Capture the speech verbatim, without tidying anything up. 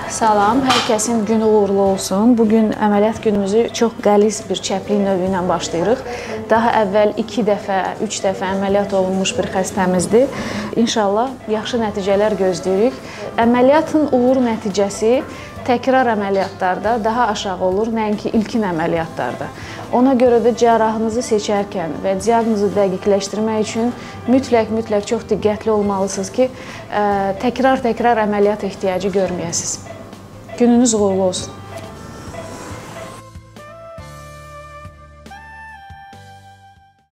Salam, hər kəsin günü uğurlu olsun. Bugün əməliyyat günümüzü çox qəliz bir çəplik növü ilə başlayırıq. Daha əvvəl iki dəfə, üç dəfə əməliyyat olunmuş bir xəstəmizdir. İnşallah yaxşı nəticələr gözləyirik. Əməliyyatın uğur nəticəsi təkrar əməliyyatlarda daha aşağı olur, nəinki ilkin əməliyyatlarda. Ona görə də cərrahınızı seçərkən və diaqnozu dəqiqləşdirmək üçün mütləq-mütləq çox diqqətli olmalısınız ki, təkrar-təkrar əməliyyat ehtiyacı görməyəsiniz. Gününüz uğurlu olsun.